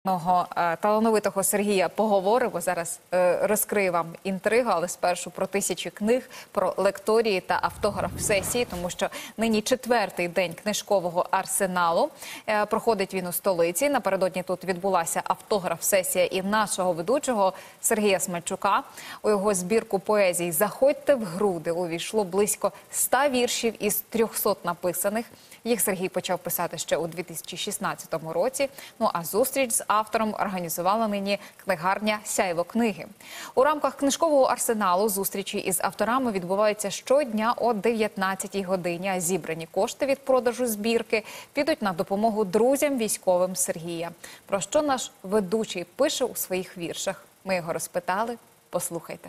Талановитого Сергія поговоримо. Зараз розкрию вам інтригу, але спершу про 1000 книг, про лекторії та автограф-сесії, тому що нині 4-й день книжкового арсеналу. Проходить він у столиці. Напередодні тут відбулася автограф-сесія і нашого ведучого Сергія Смельчука. У його збірку поезій «Заходьте в груди» увійшло близько 100 віршів із 300 написаних. Їх Сергій почав писати ще у 2016 році. Ну а зустріч з автором організувала нині книгарня «Сяйво книги». У рамках книжкового арсеналу зустрічі із авторами відбуваються щодня о 19-й годині, а зібрані кошти від продажу збірки підуть на допомогу друзям військовим Сергія. Про що наш ведучий пише у своїх віршах? Ми його розпитали. Послухайте.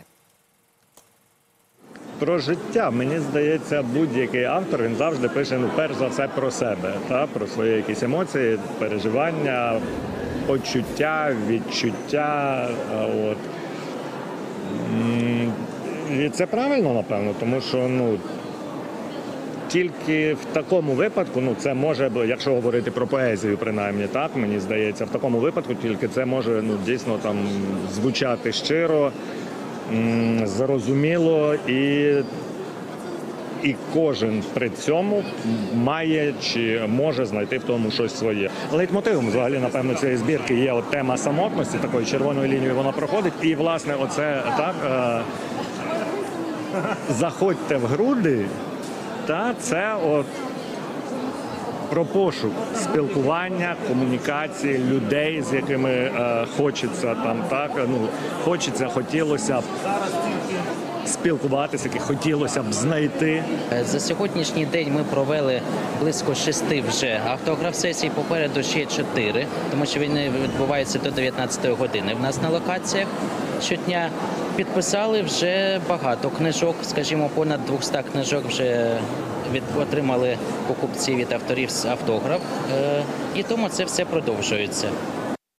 Про життя, мені здається, будь-який автор, він завжди пише, перш за все, про себе, про свої якісь емоції, переживання, почуття, відчуття. І це правильно, напевно, тому що, тільки в такому випадку, це може, якщо говорити про поезію, принаймні, мені здається, в такому випадку тільки це може, дійсно, звучати щиро, зрозуміло, і кожен при цьому має чи може знайти в тому щось своє. Лейтмотивом, взагалі, напевно, цієї збірки є тема самотності, такою червоною лінією вона проходить, і, власне, оце, «Заходьте в груди», це про пошук спілкування, комунікації людей, з якими хотілося б спілкуватися, яких хотілося б знайти. За сьогоднішній день ми провели близько 6 вже автограф-сесій, попереду ще 4, тому що він відбувається до 19-ї години. В нас на локаціях щодня підписали вже багато книжок, скажімо, понад 200 книжок вже отримали покупці від авторів автограф, і тому це все продовжується.